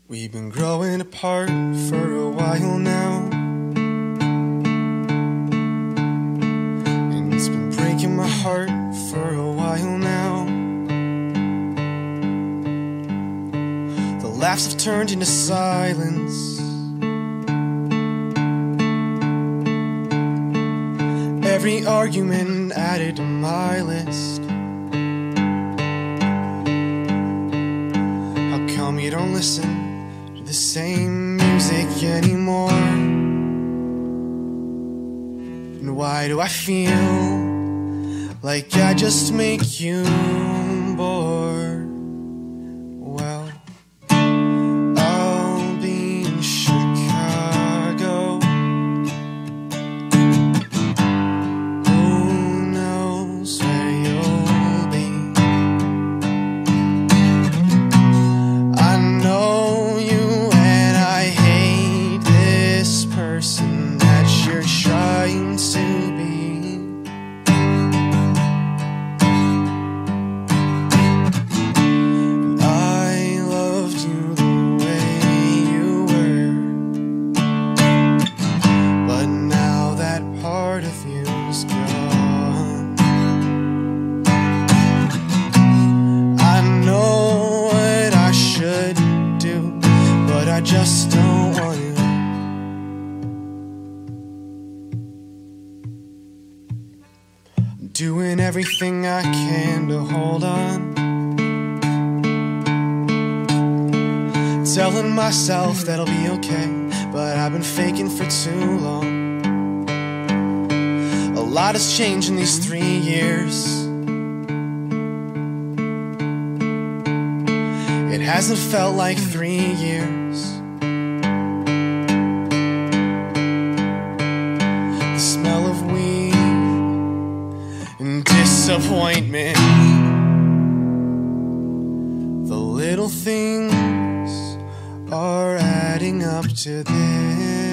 We've been growing apart for a while now, and it's been breaking my heart for a while now. The laughs have turned into silence. Every argument added to my list. How come you don't listen to the same music anymore? And why do I feel like I just make you bored? Well, I'll be in Chicago. Who knows where you'll be? I know you and I hate this person that you're trying to be. I loved you the way you were, but now that part of you's gone. I know what I should do, but I just don't want to. I'm doing everything I can to hold on, telling myself that I'll be okay, but I've been faking for too long. A lot has changed in these 3 years. It hasn't felt like 3 years. The smell of weed and disappointment, the little things are adding up to this.